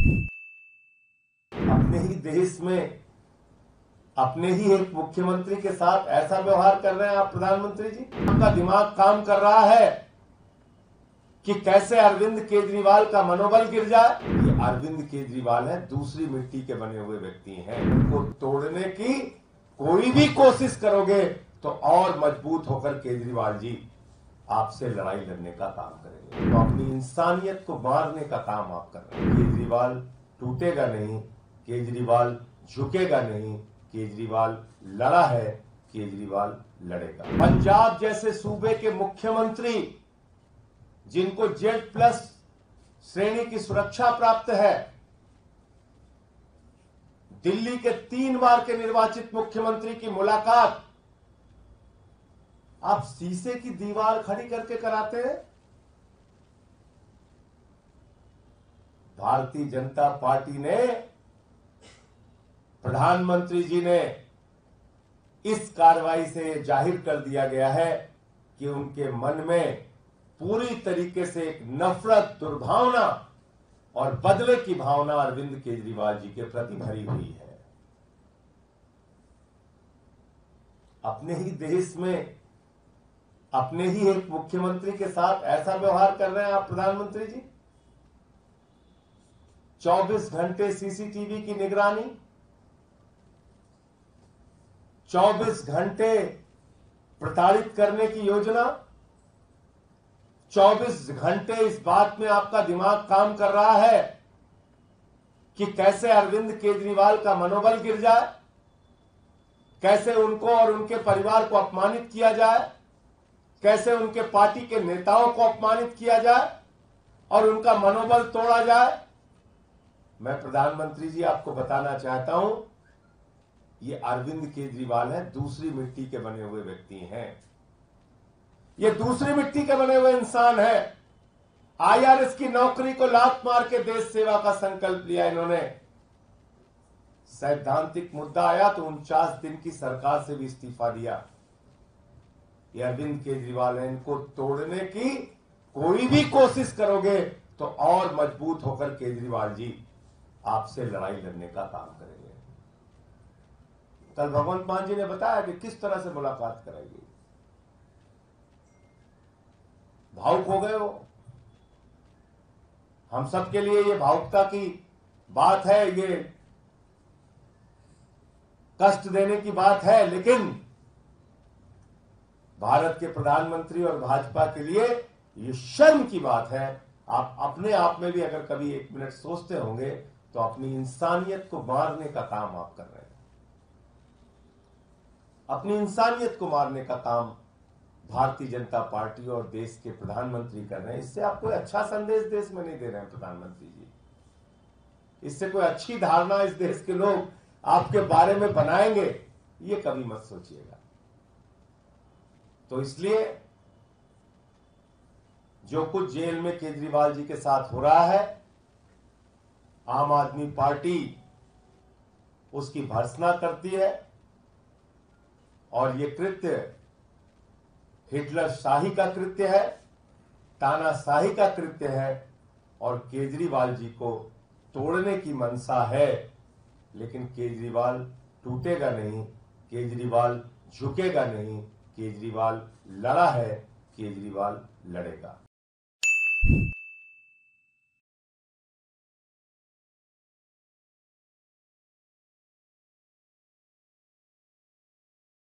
अपने ही देश में अपने ही एक मुख्यमंत्री के साथ ऐसा व्यवहार कर रहे हैं आप प्रधानमंत्री जी। आपका दिमाग काम कर रहा है कि कैसे अरविंद केजरीवाल का मनोबल गिर जाए। ये अरविंद केजरीवाल है, दूसरी मिट्टी के बने हुए व्यक्ति हैं। उनको तोड़ने की कोई भी कोशिश करोगे तो और मजबूत होकर केजरीवाल जी आपसे लड़ाई लड़ने का काम करेंगे। तो अपनी इंसानियत को मारने का काम आप कर रहे हैं। केजरीवाल टूटेगा नहीं, केजरीवाल झुकेगा नहीं, केजरीवाल लड़ा है, केजरीवाल लड़ेगा। पंजाब जैसे सूबे के मुख्यमंत्री जिनको Z+ श्रेणी की सुरक्षा प्राप्त है, दिल्ली के 3 बार के निर्वाचित मुख्यमंत्री की मुलाकात आप शीशे की दीवार खड़ी करके कराते हैं। भारतीय जनता पार्टी ने, प्रधानमंत्री जी ने इस कार्रवाई से जाहिर कर दिया गया है कि उनके मन में पूरी तरीके से एक नफरत, दुर्भावना और बदले की भावना अरविंद केजरीवाल जी के प्रति भरी हुई है। अपने ही देश में अपने ही एक मुख्यमंत्री के साथ ऐसा व्यवहार कर रहे हैं आप प्रधानमंत्री जी। 24 घंटे सीसीटीवी की निगरानी, 24 घंटे प्रताड़ित करने की योजना, 24 घंटे इस बात में आपका दिमाग काम कर रहा है कि कैसे अरविंद केजरीवाल का मनोबल गिर जाए, कैसे उनको और उनके परिवार को अपमानित किया जाए, कैसे उनके पार्टी के नेताओं को अपमानित किया जाए और उनका मनोबल तोड़ा जाए। मैं प्रधानमंत्री जी आपको बताना चाहता हूं, ये अरविंद केजरीवाल है, दूसरी मिट्टी के बने हुए व्यक्ति हैं। ये दूसरी मिट्टी के बने हुए इंसान है। IRS की नौकरी को लात मार के देश सेवा का संकल्प लिया इन्होंने। सैद्धांतिक मुद्दा आया तो 49 दिन की सरकार से भी इस्तीफा दिया। ये अरविंद केजरीवाल है, इनको तोड़ने की कोई भी कोशिश करोगे तो और मजबूत होकर केजरीवाल जी आपसे लड़ाई लड़ने का काम करेंगे। कल भगवंत मान जी ने बताया कि किस तरह से मुलाकात कराई गई। भावुक हो गए वो। हम सबके लिए ये भावुकता की बात है, ये कष्ट देने की बात है, लेकिन भारत के प्रधानमंत्री और भाजपा के लिए ये शर्म की बात है। आप अपने आप में भी अगर कभी 1 मिनट सोचते होंगे तो अपनी इंसानियत को मारने का काम आप कर रहे हैं। अपनी इंसानियत को मारने का काम भारतीय जनता पार्टी और देश के प्रधानमंत्री कर रहे हैं। इससे आप कोई अच्छा संदेश देश में नहीं दे रहे हैं प्रधानमंत्री जी। इससे कोई अच्छी धारणा इस देश के लोग आपके बारे में बनाएंगे, ये कभी मत सोचिएगा। तो इसलिए जो कुछ जेल में केजरीवाल जी के साथ हो रहा है, आम आदमी पार्टी उसकी भर्त्सना करती है और ये कृत्य हिटलर शाही का कृत्य है, तानाशाही का कृत्य है और केजरीवाल जी को तोड़ने की मंशा है। लेकिन केजरीवाल टूटेगा नहीं, केजरीवाल झुकेगा नहीं, केजरीवाल लड़ा है, केजरीवाल लड़ेगा।